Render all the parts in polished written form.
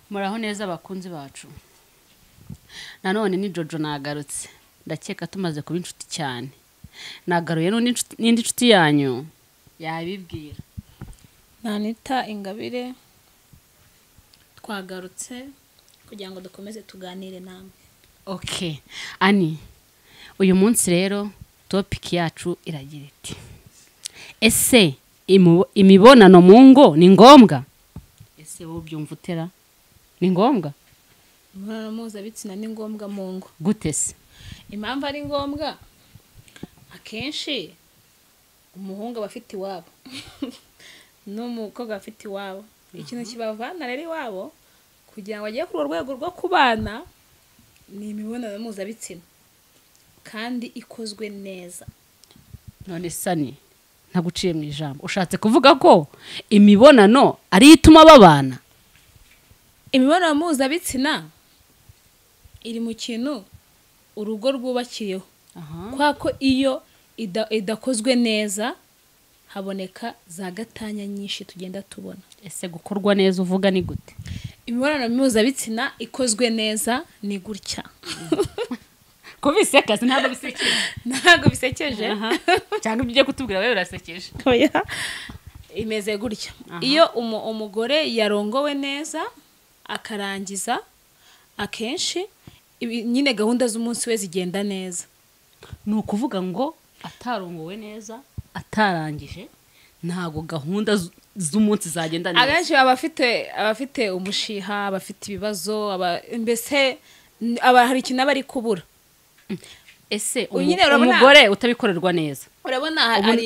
muraho neza abakunzi bacu. Nanone ni Jojo nagarutse. Ndakeka tumaze kuba inshuti cyane. Nagaruye n'indi nshuti yanyu yabibwira. Nanita Ingabire twagarutse kugira ngo dukomeze tuganire namwe. Okay. Ani, uyu munsi rero topic yacu iragira iti: ese imibonano mu ngo ni ngombwa? Ese wowe byumva utera? Ni ngombwa? Imibonano mpuzabitsina ni ngombwa mu ngo. Gute se? Impamvu ari ngombwa, akenshi umuhungu aba afite iwabo n'umukobwa afite iwabo. Ikintu kibavana rero iwabo kugira ngo ajye ku rwego rwo kubana ni imibonano mpuzabitsina kandi ikozwe neza. None sani ntaguciye mu ijambo, ushatse kuvuga ko imibonano ari ituma babana? Imibonano mpuzabitsina iri mu kintu urugo rwubakiyeho. Kwa ko iyo idakozwe neza haboneka za gatanya nyinshi tugenda tubona. Ese gukorwa neza uvuga ni gute? Imibonano mpuzabitsina ikozwe neza ni gutya. Kubiseka ntabwo bisekeje. Ntabwo bisekeje. Cyangwa ibyo kutubwira wewe urasekeje. Oya. Imeze gutya. Iyo umugore yarongowe neza akarangiza, akenshi nyine gahunda z'umunsi we zigenda neza. Ni ukuvuga ngo atarongowe neza, atarangije, ntago gahunda z'umunsi zagenda neza. Abenshi abafite umushiha, abafite ibibazo, mbese hari ikintu abari kubura. Ese umugore utabikorerwa neza, urabona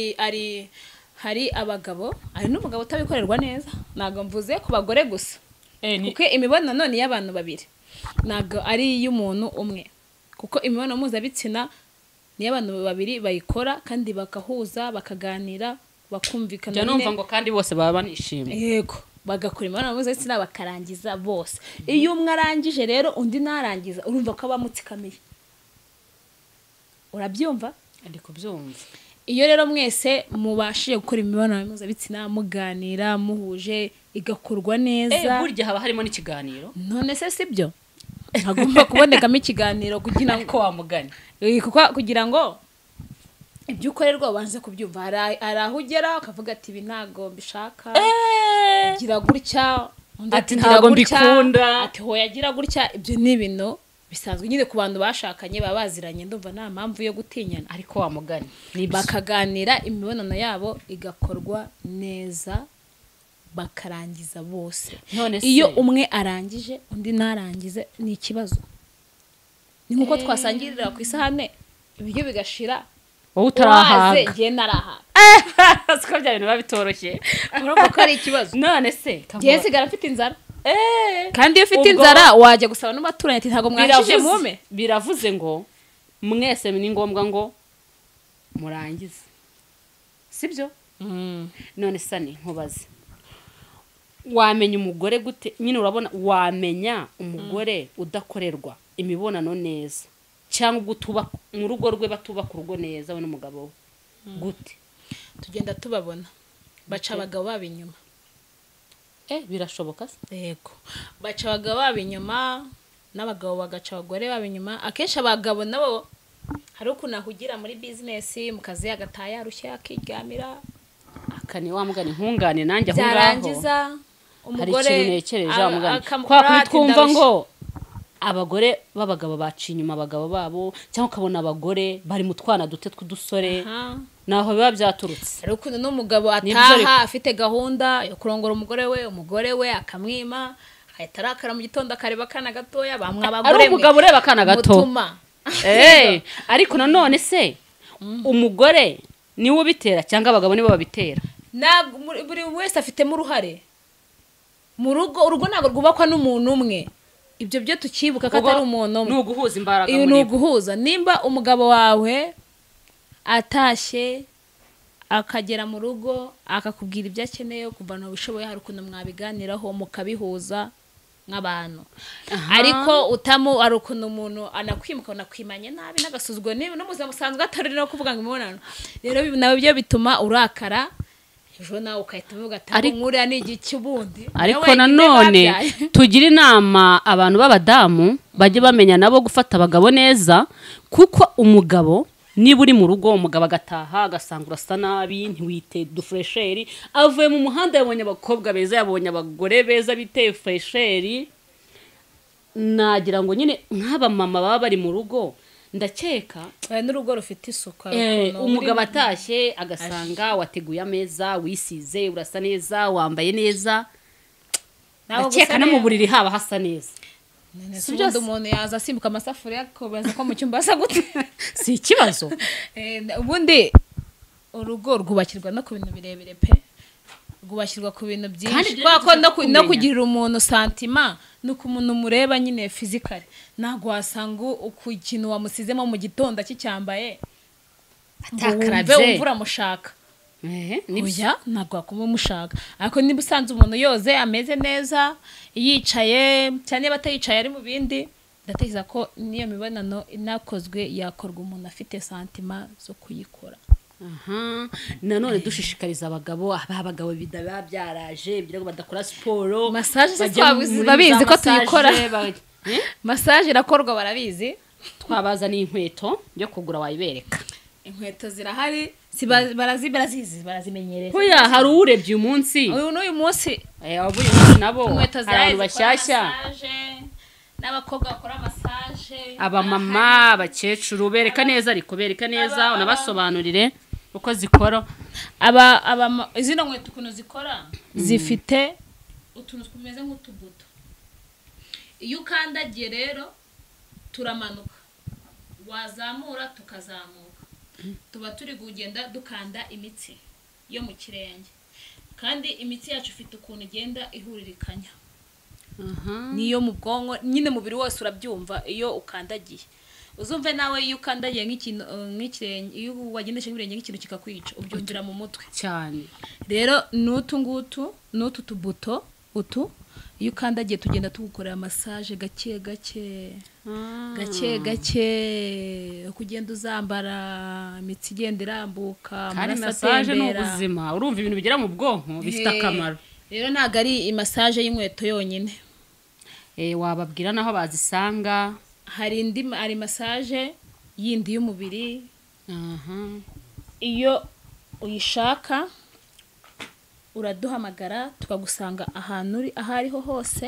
hari abagabo, hari n'umugabo utabikorerwa neza. Ntago mvuze ku bagore gusa, kuko imibonano ni y'abantu babiri, ntago ari iy'umuntu umwe. Kuko imibonano mpuzabitsina ni y'abantu babiri bayikora kandi bakahuza, bakaganira, bakumvikana. Jya numva ngo kandi bose baba banishimye. Yego, bagakora imibonano mpuzabitsina bakarangiza bose. Iyo umwe arangije rero undi narangiza, urumva ko abamutsikamiye. Urabyumva? Ndi kubyumva. Iyo rero mwese mubashije gukora imibonano mpuzabitsina, muganira, muhuje, igakorwa neza. Burya haba harimo n'ikiganiro. None se sibyo? Hagomba kubonekamo ikiganiro kugira ngo wamugane. Kugira ngo ibyo ukorerwa ubanze kubyumva. Hari aho ugera ukavuga ati ibi ntago mbishaka, gira gutya, ati ntago mbikunda, ati hoya gira gutya. Ibyo ni ibintu bisanzwe nyine ku bantu bashakanye baba baziranye, ndumva nta mpamvu yo gutinyana. Ariko wamugane bakaganira, imibonano yabo igakorwa neza, bakarangiza bose. Iyo umwe arangije undi narangize ni ikibazo. Ni nkuko twasangirira ku isahane ibiryo bigashira, wowe utarahaga, ngiye narahaga. Siko bya bintu babitoroshye. Urumva ko ari ikibazo. None se ngiye sigara mfite inzara. Kandi iyo ufite inzara wajya gusaba n'umuturanyi ati ntago mwashije mume. Biravuze ngo mwese ni ngombwa ngo murangize, sibyo? None sani nkubaze, wamenya umugore gute? Nyine urabona, wamenya umugore udakorerwa imibonano neza cyangwa gutuba mu rugo rwe, batuba ku rugo neza we n'umugabo we gute? Tugenda tubabona baca abagabo baba inyuma. Birashoboka se? Yego, baca abagabo baba inyuma n'abagabo bagaca abagore baba inyuma. Akenshi abagabo nabo hari ukuntu ahugira muri business, mu kazi agataha yarushye akiryamira, akani wamugane nkungane nanjye aho ngaho. Byarangiza umugore hari ikintu nekereje wamugane kwa kwitwumva ngo abagore b'abagabo baciye inyuma abagabo babo, cyangwa ukabona abagore bari mu twana dute tw'udusore. Naho biba byaturutse. Ari ukuntu n'umugabo ataha afite gahunda yo kurongora umugore we akamwima, ahita arakara mu gitondo akareba kana gatoya, bamwe abagore ari umugabo ureba kana gato. Ariko nanone se umugore niwe ubitera cyangwa abagabo nibo babitera? Buri wese afitemo uruhare mu rugo. Urugo ntabwo rwubakwa n'umuntu umwe. Ibyo byo tukibuka ko atari umuntu umwe. Ni uguhuza imbaraga. Ni uguhuza. Nimba umugabo wawe atashye akagera mu rugo akakubwira ibyo akeneye, kuvana ubishoboye, hari ukuntu mwabiganiraho mukabihuza nk'abantu. Ariko ari ukuntu umuntu anakwimuka unakwimanye nabi n'agasuzuguro, no muzima musanzwe atari no kuvuga ngo imibonano. Rero nawe byo bituma urakara, ejo nawe ukahita uvuga ati nkuriya ni igiki ubundi ariko nanone tugira inama abantu b'abadamu bajye bamenya nabo gufata abagabo neza, kuko umugabo niba uri mu rugo umugabo agataha agasanga urasa nabi ntiwite dufresheri, avuye mu muhanda yabonye abakobwa beza, yabonye abagore beza biteye fresheri, nagira ngo nyine nk'aba mama baba bari mu rugo ndakeka n'urugo rufite isuku, umugabo atashye agasanga wateguye ameza, wisize, urasa neza, wambaye neza, ndakeka no mu buriri haba hasa neza. Si byose umuntu yaza asimbuka amasafuriya akobaza ko mu cyumba hasa gute, si ikibazo. Ubundi urugo rwubakirwa no ku bintu birebire pe, rwubakirwa ku bintu byinshi, kuko no kugirira umuntu santima nuko umuntu mureba nyine physically, ntago wasanga ku kintu wamusizemo mu gitondo akicyambaye atakarabye umvura mushaka, nibyo ntago wakuma mushaka. Ariko niba usanze umuntu yoze ameze neza yicaye, cyane batayicaye ari mu bindi, ndatekereza ko niyo mibonano inakozwe yakorwa umuntu afite santima zo kuyikora. Nanone dushishikariza abagabo, abagabo bidaba byaraje birago badakora siporo, massage babizi ko tuyikora, massage irakorwa barabizi. Twabazaniye inkweto yo kugura wayibereka, inkweto zirahari, barazimenyereza. Oya hari urebye uyu munsi, n'uyu munsi abuye nabo abantu bashyashya, n'abakobwa bakora massage, abamama, abakecuru, bereka neza, ariko bereka neza unabasobanurire uko zikora. Izino nkweto ukuntu zikora, zifite utuntu tumeze nk'utubuto, iyo ukandagiye rero turamanuka, wazamura tukazamuka, tuba turi kugenda dukanda imitsi yo mu kirenge, kandi imitsi yacu ifite ukuntu igenda ihuririkanya, niyo mu bwonko nyine mubiri wose urabyumva. Iyo ukandagiye uzumve nawe, iyo ukandagiye nk'ikintu nk'ikirenge, iyo wagendesha nk'ibirenge nk'ikintu kikakwica ubyumvira mu mutwe cyane. Rero n'utu tubuto iyo ukandagiye tugenda tugukorera massage gake gake kugenda uzambara, imitsi igenda irambuka, amaraso atembera. Ni ubuzima, urumva ibintu bigera mu bwonko bifite akamaro. Rero ntago ari massage y'inkweto yonyine, wababwira naho bazisanga. Hari massage yindi y'umubiri, iyo uyishaka uraduhamagara tukagusanga ahantu uri aho ariho hose,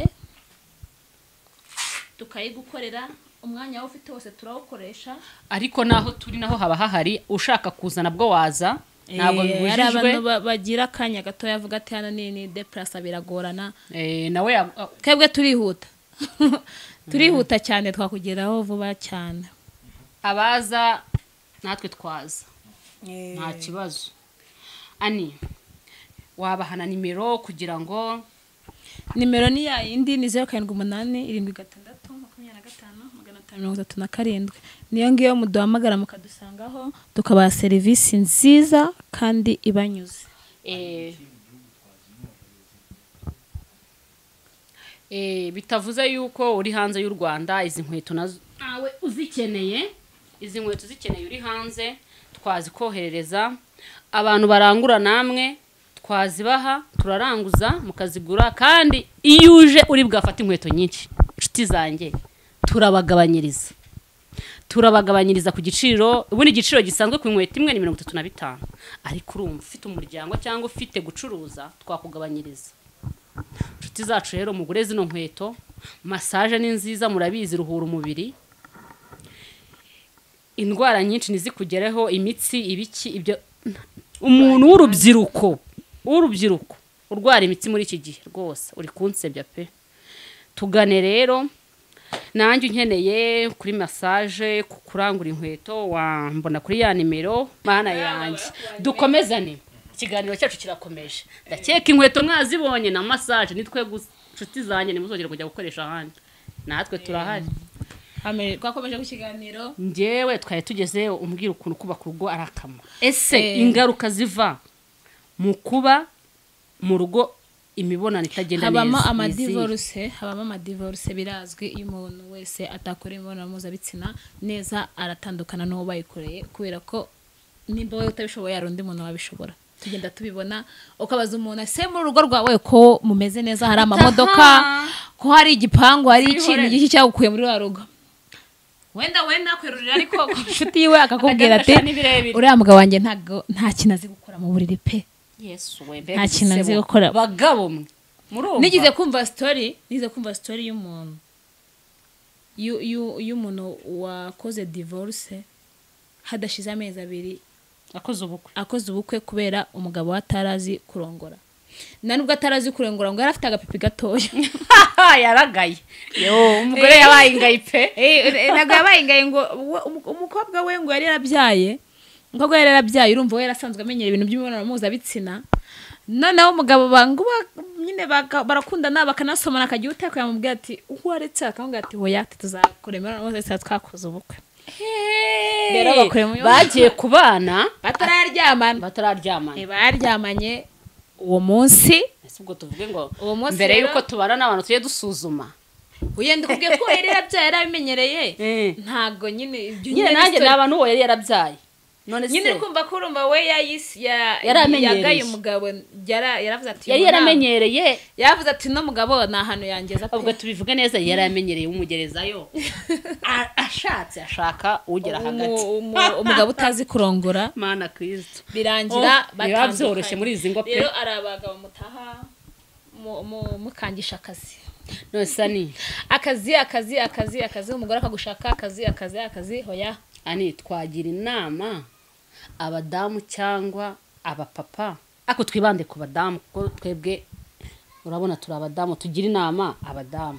tukayigukorera. Umwanya wawe ufite wose turawukoresha, ariko naho turi naho haba hahari, ushaka kuzana bwo waza, ntabwo bibujijwe. Hari abantu bagira akanya gato yavuga ati hano ni deplace biragorana, nawe twebwe turihuta cyane, twakugeraho vuba cyane. Abaza natwe twaza, nta kibazo. Ani wabahana nimero kugira ngo? Nimero ni ya yindi, ni 0786255537, niyo ngiyo muduhamagara mukadusangaho, tukabaha serivisi nziza kandi ibanyuze. Bitavuze yuko uri hanze y'u Rwanda, izi nkweto nawe uzikeneye, izi nkweto zikeneye uri hanze, twazikoherereza. Abantu barangura namwe twazibaha, turaranguza mukazigura, kandi iyo uje uri bwafata inkweto nyinshi, inshuti zanjye, turabagabanyiriza ku giciro. Ubundi igiciro gisanzwe ku nkweto imwe ni 35, ariko urumva ufite umuryango cyangwa ufite gucuruza, twakugabanyiriza. Inshuti zacu rero, mugure zino nkweto. Massage ni nziza, murabizi, ruhura umubiri, indwara nyinshi nizikugereho, imitsi, ibiki, ibyo. Umuntu w'urubyiruko urwara imitsi muri iki gihe rwose uri kunsebya pe. Tugane rero, nanjye unkeneye kuri massage, kurangura inkweto, wambona kuri ya nimero. Mana yanjye, dukomezane, ikiganiro cyacu kirakomeje. Ndakeka inkweto mwazibonye na massage nitwe gusa, inshuti zanjye, nimuzongera kujya gukoresha ahandi, natwe turahari. Twakomeje ku kiganiro, njyewe twari tugeze umbwira ukuntu kubaka urugo arakama. Ese ingaruka ziva mu kuba mu rugo imibonano itagenda neza? Habamo amadivorce birazwi. Iyo umuntu wese atakora imibonano mpuzabitsina neza aratandukana n'uwo bayikoreye, kubera ko nimba wowe utabishoboye hari undi muntu wabishobora. tugenda tubibona ukabaza umuntu ese mu rugo rwawe ko mumeze neza hari amamodoka ko hari igipangu hari ikintu giki cyagukuye muri wa rugo wenda kwerurira ariko inshuti yiwe akakubwira ati uriya mugabo wanjye nta kintu azi gukora mu buriri pe Yesu we nta kintu azi gukora bagabo mwe murumva nigize kumva story y'umuntu y'umuntu wakoze divorce hadashize amezi 2 akoze ubukwe kubera umugabo atarazi kurongora nubwo atarazi kurongora ngo yarafite agapipi gatoya yaragaye umugore yabaye ingayi pe ntabwo yabaye ingayi ngo umukobwa we ngo yari yarabyaye urumva we yarasanzwe amenyera ibintu by'imibonano mpuzabitsina noneho umugabo nyine barakundana bakanasomana akagiye utaka yamubwira ati waretse akamubwira ati hoya tuzakuremera nose twakoze ubukwe bagiye kubana baryamanye uwo munsi ubwo tuvuge ngo mbere yuko tubana n'abantu tuye dusuzuma uyende kubwiye ko yari yarabyaye yarabimenyereye ntago nyine ibyo nyine nanjye n'abantu uwo yari yarabyaye none nyine kumva ko urumva we yagaye umugabo yaravuze ati yari yaramenyereye yavuze ati no mugabo na hano yangeza ubwo tubivuge neza yari yaramenyereye umugerezayo ashaka ugera hagati umugabo utazi kurongora mana Kristo birangira babyoroshye muri izi ngo pe rero arabagabo mutaha mukangisha akazi no sani akazi umugore akagushaka akazi hoya ani twagira inama abadamu cyangwa abapapa ako twibande ku badamu kuko twebwe urabona turi abadamu tugira inama abadamu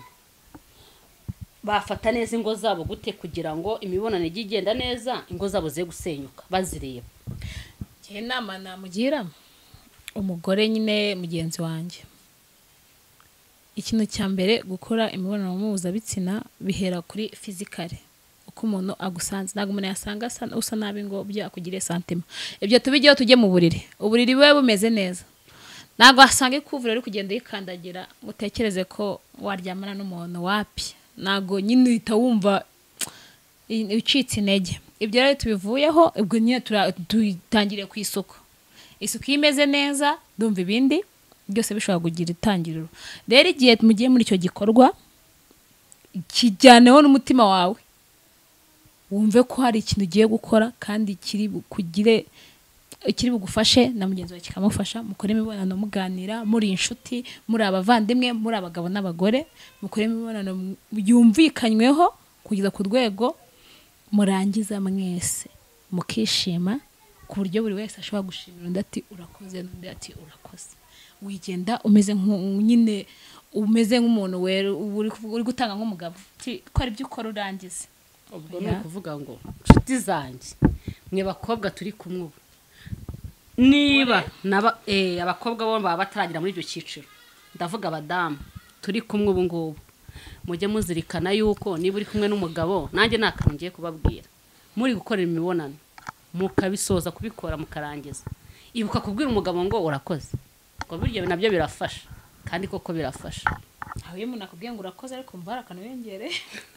bafata neza ingo zabo gute kugira ngo imibonano igenda neza ingo zabo ze gusenyuka bazireba gihe inama namugira umugore nyine mugenzi wanjye ikintu cya mbere gukora imibonano mpuzabitsina bihera kuri physically uko umuntu agusanze ntabwo umuntu yasanga usa nabi ngo byo akugire santima ibyo tubigeho tujye mu buriri uburiri bwe bumeze neza ntabwo asanga ikuvura ari kugenda yikandagira utekereze ko waryamana n'umuntu wapi ntabwo nyine uhita wumva ucitse intege ibyo rero tubivuyeho ubwo nyine tutangiriye ku isuku iyo imeze neza ndumva ibindi byose bishobora kugira itangiriro rero igihe mugiye muri icyo gikorwa kijyaneho n'umutima wawe wumve ko hari ikintu ugiye gukora kandi kiri bugufashe na mugenzi wawe kikamufasha mukore imibonano muganira muri inshuti muri abavandimwe muri abagabo n'abagore mukore imibonano yumvikanyweho kugeza ku rwego murangiza mwese mukishima ku buryo buri wese ashobora gushimira undi ati urakoze n'undi ati urakoze wigenda umeze nyine umeze nk'umuntu uri gutanga nk'umugabo kora ibyo ukora urangize ubwo ni ukuvuga ngo nshuti zanjye mwe bakobwa turi kumwe ubu niba abakobwa bo baba bataragira muri icyo cyiciro ndavuga abadamu turi kumwe ubu ngubu mujye muzirikana yuko niba uri kumwe n'umugabo nanjye nta kantu ngiye kubabwira muri gukora imibonano mukabisoza kubikora mukarangiza ibuka kubwira umugabo ngo urakoze ngo biryo nabyo birafasha kandi koko birafasha aho iyo umuntu akubwiye ngo urakoze ariko mva akantu yongere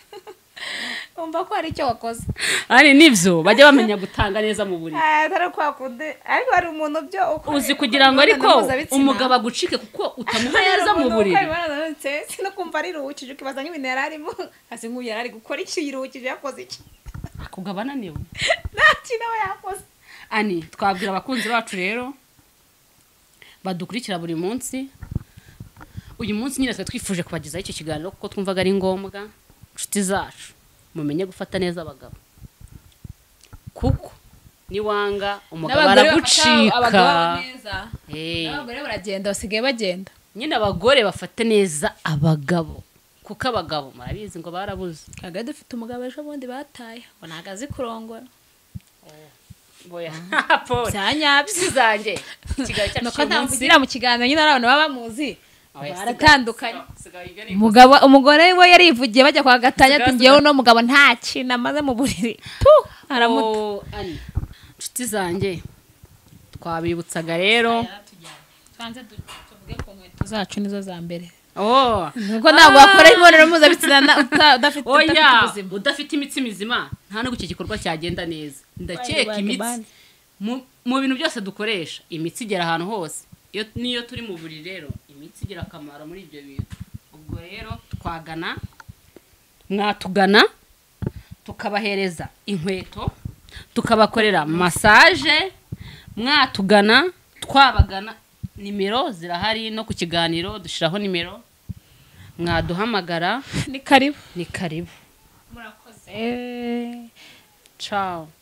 umva ko hari icyo wakoze ari nibyo bajya bamenya gutanga neza mu buriri atari kwakude ariko hari umuntu byo uzi kugira ngo ariko umugabo agucike kuko utamuha neza mu buriri sino kumva ari ruhukije ukibaza nk'ibintu yari arimo hasi nk'uyu yari ari gukora iki yiruhukije yakoze iki akugabana niwe nta kintu aba yakoze ani twabwira abakunzi bacu rero badukurikira buri munsi uyu munsi nyine twifuje kubagezaho icyo kiganiro kuko twumvaga ari ngombwa inshuti zacu mumenye gufata neza abagabo kuko niwanga umugabo aragucika abagore baragenda basigaye bagenda nyine abagore bafate neza abagabo kuko abagabo murabizi ngo barabuze kaga dufite umugabo ejo bundi bataye ngo ntago azi kurongora boya byanyabyo zanjye ikiganiro cyacu nuko ntamvugira mu kiganiro nyine abantu baba bamuzi baratandukanye umugore we yarivugiye bajya kwa gatanya ati ngewe no mugabo nta kintu amaze mu buriri aramuta inshuti zanjye twabibutsaga rero twanze tuvuge ku nkweto zacu nizo za mbere nuko ntabwo wakora imibonano mpuzabitsina udafite udafite imitsi mizima nta no iki gikorwa cyagenda neza ndakeka imitsi mu bintu byose dukoresha imitsi igera ahantu hose. Niyo turi mu buriri rero imitsi igira akamaro muri ibyo bintu. Ubwo rero mwatugana tukabahereza inkweto, tukabakorera massage, mwatugana twabagana, nimero zirahari no ku kiganiro dushiraho nimero, mwaduhamagara. Ni karibu murakoze. Ciao.